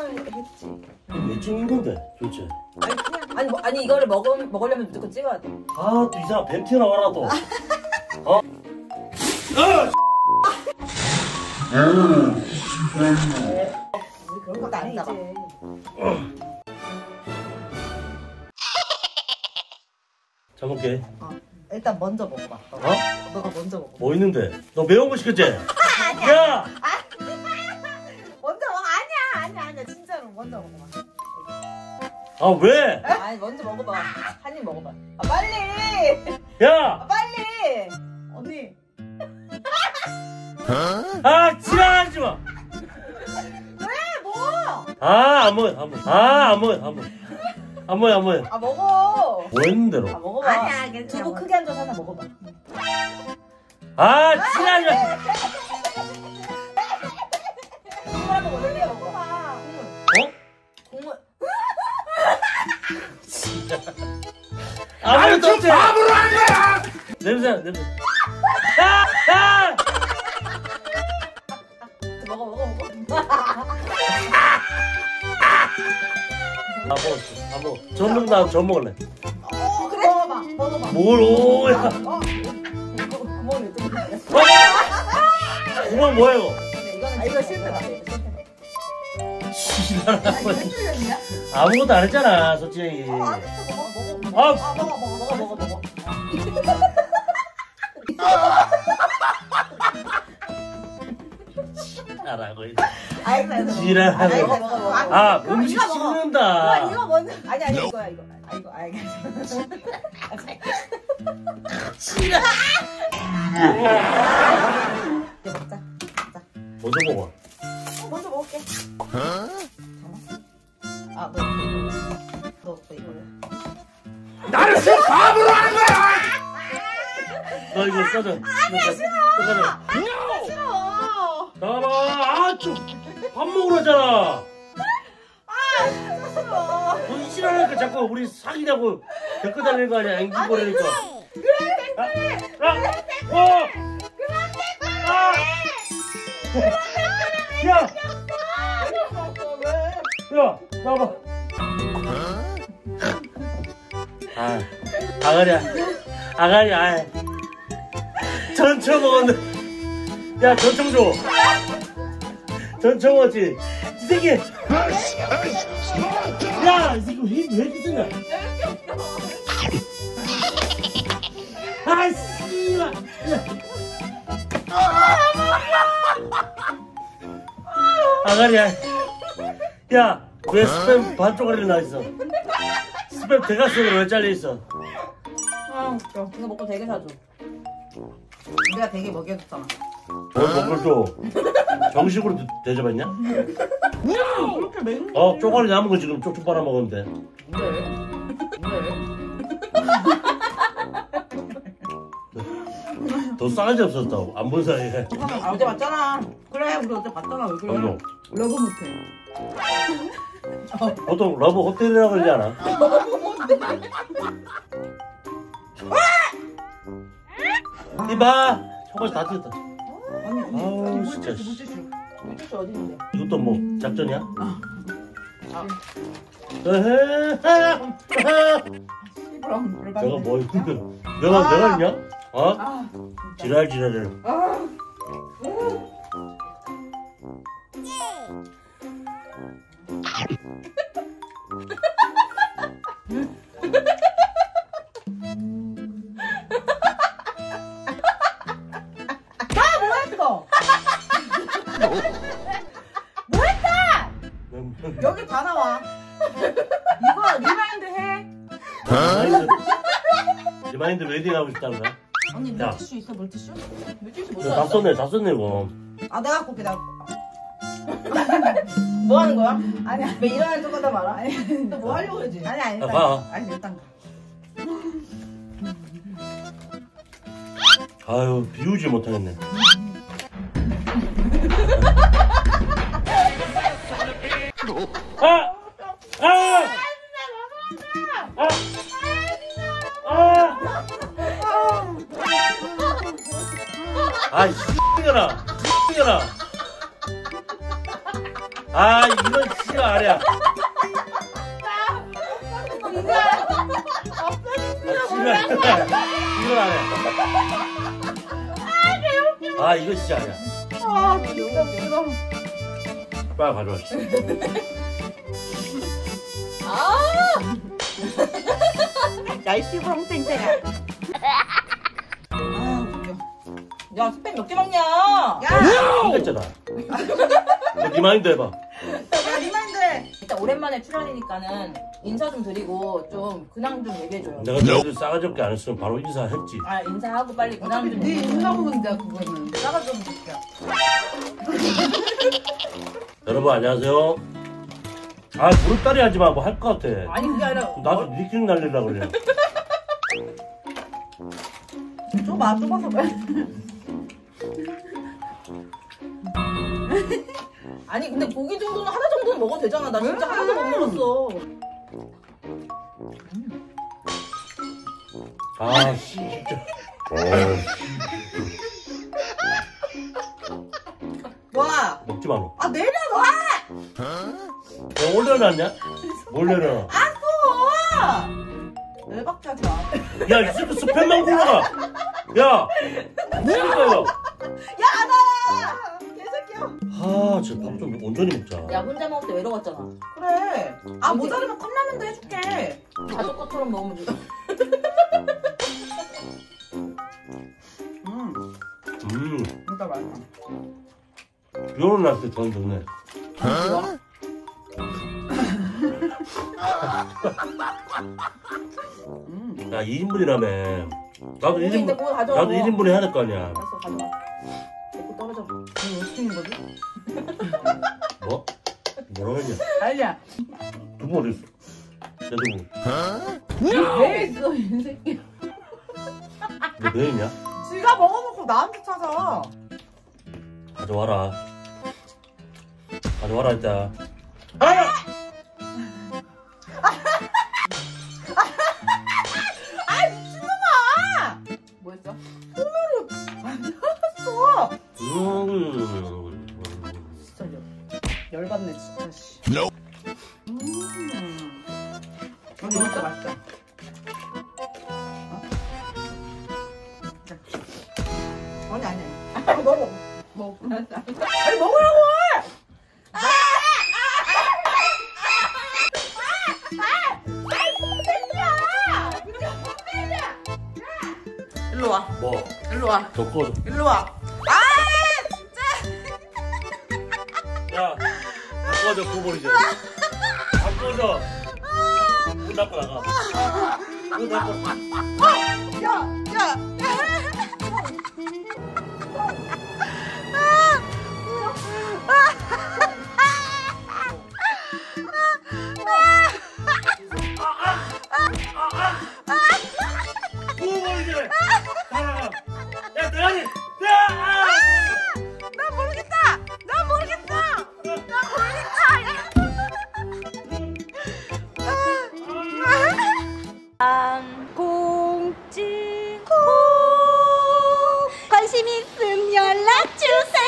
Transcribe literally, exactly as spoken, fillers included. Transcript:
했지. 왜 찍는 건데 도대체? 아니 그냥 아니 뭐, 아니 이거를 먹으 먹으려면 무조건 찍어야 돼. 아 또 이상한 뱀 튀어나와라 또. 어? 우리 그런 것도 안 잡아. 잘 먹게. 어, 일단 먼저 먹어봐. 어? 어? 너가 먼저 먹어. 뭐 있는데? 너 매운 거 시켰지? 아니야. 야! 먼저 먹어. 아니야 아니야 아니야 진짜로 먼저 먹어봐. 아 왜? 아니 먼저 먹어봐. 한 입 먹어봐. 아 빨리. 야! 아, 빨리. 언니. 아 지랄하지 마. 왜 뭐? 아 안 먹어 안 먹어. 아안 먹어 안 먹어. 안 먹어 안 먹어. 아 먹어. 뭐 했는데로? 아 먹어봐. 아니야, 괜찮아. 두부 크게 앉아서 하나 먹어봐. 아 지랄하지 마. 국물 한번 올려 먹어봐. 국물. 어? 국물. 아무것도 없지. 밥으로 한 거야. 냄새 냄새. 아! 아! 먹어 먹어 먹어. 아 먹었어. 안 먹어. 전 먹나 전 먹을래. 어 그래. 먹어봐 먹어봐. 뭘 오야. 어? 구멍이 왜 뚫린 거야? 구멍 뭐야 이거? 근데 이거는 아, 이거 실패다. 지랄하고. 틀렸냐? 아무것도 안 했잖아 솔직히. 어, 안 했어. 먹어 먹어. 아! 아 먹어 먹어 먹어 먹어 먹어. 지랄하고. 알겠어. 지랄하고. 먹어 먹어 먹어. 아 그럼 음식 이거 먹어. 씹는다. 이거 이거 먼저. 아니 아니 이거야 이거. 아 이거 알겠어. 지랄. 이제 먹자. 먹자. 먼저 먹어. 어, 먼저 먹을게. 아, 너 이거. 너 이거를. 나를 지금 밥으로 한 거야. 너 이거 써줘. 아니야 싫어. 싫어. 나봐. 아좀 밥 먹으러 하잖아. 아, 진짜 싫어. 너 이질하니까 자꾸 우리 사귀냐고 데리고 다니는 거 아니야? 앵기거리니까. 그래, 그래. 아, 어. 아. 야, 야, 나봐. 아, 아가리야, 아가리야. 아, 전처 먹었는데. 야, 전청 줘. 전처 먹었지. 이 새끼. 야, 이 새끼 힘 왜 이렇게 쓰냐? 아, 씨발. 아가리야. 야, 왜 스팸 반 쪼가리를 나 있어? 스팸 대가슴으로 왜 잘려 있어? 아, 웃겨. 이거 먹고 되게 사줘. 우리가 되게 먹여줬잖아. 뭘 먹을 줘? 정식으로 대- 대접했냐? 그렇게 맹? 어, 쪼가리 남은 거 지금 쪽쪽 빨아 먹었는데. 왜? 왜? 더 싸가지 없었다고. 안 본 사이에. 아, 어제 봤잖아. 그래, 우리 어제 봤잖아. 왜 그래? 맞아. 러브 못해. 보통 러브 호텔이라고 그러지 않아? 이봐! 청바지 다 뜯었다. 아니, 아우, 진짜. 물티슈. 물티슈 어디 있는데? 이것도 뭐 작전이야? 아. 에헤, 그럼 물 내가 뭐 있는데? 내가 내가 있냐? 어? 아, 지랄 지랄을. 아. 아, 뭐했어? 뭐했다? 여기 다 나와. 이거 리마인드 해. 리마인드, 리마인드 웨딩 하고 싶다는 거야? 언니 야. 물티슈 있어? 물티슈? 물티슈 못 다 찾았어? 썼네, 다 썼네 이거. 아 내가 갖고 올게 내가 갖고 올게. 뭐 하는 거야? 아니야 왜 일어날 때마다 말아? 아니 뭐 하려고 그러지? 아니 아니 일단 아, 가. 아니 일단 가. 아유, 비우지 못하겠네. 아! 아! 아! 아! 아, 씨X년아! 씨X년아! 아, 이런 씨. 이거 아니야. 이건 아니야. 아 이거 진짜 아니야. 아 진짜 웃겨. 빨리 가져와. 아. 날씨 방생생아. 아 웃겨. 야 스팸 몇 개 먹냐? 야. 힘들잖아. 리마인드 해봐. 야 리마인드. 일단 오랜만에 출연이니까는 인사 좀 드리고 좀 근황 좀 얘기해줘요. 내가 너희들 싸가지 없게 안 했으면 바로 인사했지. 아 인사하고 빨리 근황 좀. 네 인사 문제야 그거는. 싸가지 좀 줄게. 여러분 안녕하세요. 아 무릎다리 하지마. 뭐 할 것 같아. 아니 그게 아니라. 나도 니킹 날리려고 그래. 좁아 좁아서 왜? 아니 근데 고기 정도는 하나 정도는 먹어도 되잖아. 나 진짜 하나도 못 먹었어. 아 씨, 진짜. 와. 먹지 마 너. 아 내려놔. 야, 올려놨냐? 뭘 내려? 아 또. 열받게 하지 마. 야, 이 새끼 스팸만 골라가. 야, 뭐야? 야 아나야. 개새끼야. 아, 저 밥 좀 온전히 먹자. 야 혼자 먹을 때 외로웠잖아. 그래. 아 모자르면 컵라면도 해줄게. 가족 것처럼 먹으면 돼. 음, 음, 진짜 맛있어. 비 오는 날 때 전 좋네. 음. 야, 이 인분이라며. 나도 고기 일 인분, 있는데 그거 가져와. 나도 일 인분 해야 될 거 아니야. 알았어 가져와. 내거 떨어져. 이거 어떻게 된 거지? 뭐? 뭐라고 했냐? 아니야. 두부 어디 있어? 내 두부. 왜 있어 이 새끼? 너왜 있냐? 지가 먹어놓고 나한테 찾아. 가져와라. 가져와라, 일단. 아 미친놈아! 뭐 했어? 알았어. 음. 진짜 열- 열받네 진짜. 씨. 음. 이거 진짜 맛있다. 아니 아니. 아, 먹어. 먹어. 아니 먹으라고. 아! 일로 와. 뭐? 일로 와. 더 꺼져. 일로 와. 아 진짜. 야, 다 꺼져, 구버리지. 다 꺼져. 문 닫고 나가. 문 닫고. 야, 야. 구버리지. 가라. 야, 대가리. 야! 나 모르겠다. 나 모르겠다. 나 모르겠다. 공지 공 관심 있음 연락 주세요.